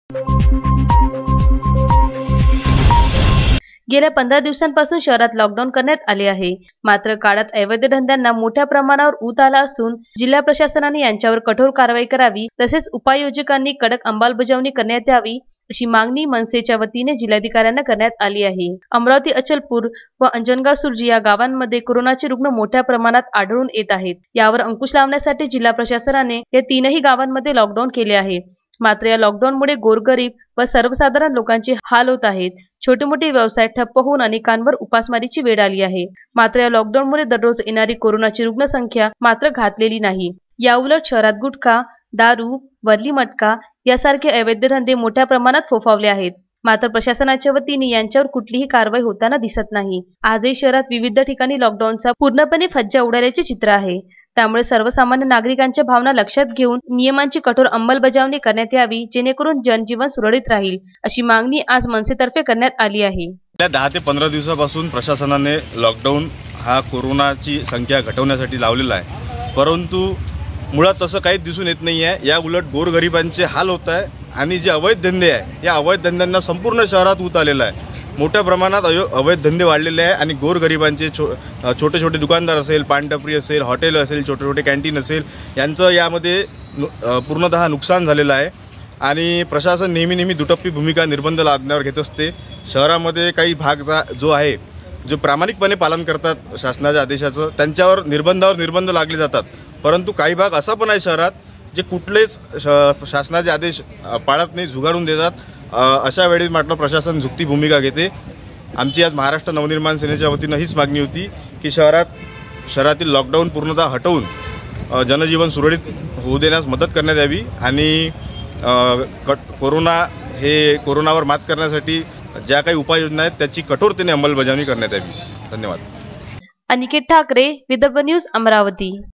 गेल्या 15 दिवसांपासून शहरात लॉकडाऊन करण्यात आले आहे। मात्र काळात अवैध धंद्यांना मोठ्या प्रमाणावर ऊत आला असून जिल्हा प्रशासनाने यांच्यावर कठोर कारवाई करावी तसेच उपाययोजकांनी कडक अंमलबजावणी करण्यात यावी अशी मागणी मनसेच्या वतीने जिल्हाधिकाऱ्यांना करण्यात आली आहे। अमरावती, अचलपूर व अंजनगाव सुर्जी या गावांमध्ये कोरोनाचे रुग्ण मोठ्या प्रमाणात आढळून येत आहेत। यावर अंकुश लावण्यासाठी जिल्हा प्रशासनाने या तीनही गावांमध्ये लॉकडाऊन केले आहे। मात्र या लॉकडाऊनमुळे गोरगरीब व सर्वसाधारण लोकांचे हाल होत आहेत। छोटे मोठे व्यवसाय ठप्प होऊन अनेकांवर उपासमारीची वेळ आली आहे। मात्र या लॉकडाऊनमुळे दररोज येणारी कोरोनाची रुग्णसंख्या मात्र घातलेली नाही। याउलट शहरात गुटखा, दारू, वरली मटका यासारखे अवैध धंदे मोठ्या प्रमाणात फोफावले आहेत। मात्र प्रशासनाच्या वतीने यांच्यावर कुठलीही कारवाई होताना दिसत नाही। आजही शहरात विविध ठिकाणी लॉकडाऊनचा पूर्णपणे फज्जा उडाल्याचे चित्र आहे। त्यामुळे सर्वसामान्य नागरिकांच्या भावना लक्षात घेऊन नियमांची कठोर अंमलबजावणी करण्यात यावी जेणेकरून जनजीवन सुरळीत राहील अशी मागणी आज मनसेतर्फे करण्यात आली आहे। गेल्या 10 ते 15 दिवसापासून प्रशासनाने लॉकडाऊन हा कोरोनाची संख्या घटवण्यासाठी लावलेला आहे, परंतु मुळात तसं काहीच दिसून येत नाही आहे। या उलट गोरगरिबांचे हाल होत आहे आणि जे अवैध धंदे आहे या अवैध धंद्यांना संपूर्ण शहरात ऊत आलेला आहे। मोठ्या प्रमाणात अवैध धंदे वाढलेले आहे आणि गोरगरिबांचे छोटे छोटे दुकानदार असेल, पानटपरी असेल, हॉटेल असेल, छोटे छोटे कॅन्टीन असेल यांचं यामध्ये पूर्णतः नुकसान झालेलं आहे। आणि प्रशासन नेहमी दुटप्पी भूमिका निर्बंध लादण्यावर घेत असते। शहरामध्ये काही भाग जो आहे जो प्रामाणिकपणे पालन करतात शासनाच्या आदेशाचं त्यांच्यावर निर्बंध लागले जातात, परंतु काही भाग असा पण आहे शहरात जे कुठलेच शासनाचे आदेश पाळत नाही, झुगारून देतात। अशा वेळी मात्र प्रशासन झुकती भूमिका घेते। आमची आज महाराष्ट्र नवनिर्माण सेनेच्या वतीनं हीच मागणी होती की शहरातील लॉकडाऊन पूर्णतः हटवून जनजीवन सुरळीत होऊ देण्यास मदत करण्यात यावी आणि कोरोनावर मात करण्यासाठी ज्या काही उपाययोजना आहेत त्याची कठोरतेने अंमलबजावणी करण्यात यावी। धन्यवाद। अनिकेत ठाकरे, विदर्भ न्यूज, अमरावती।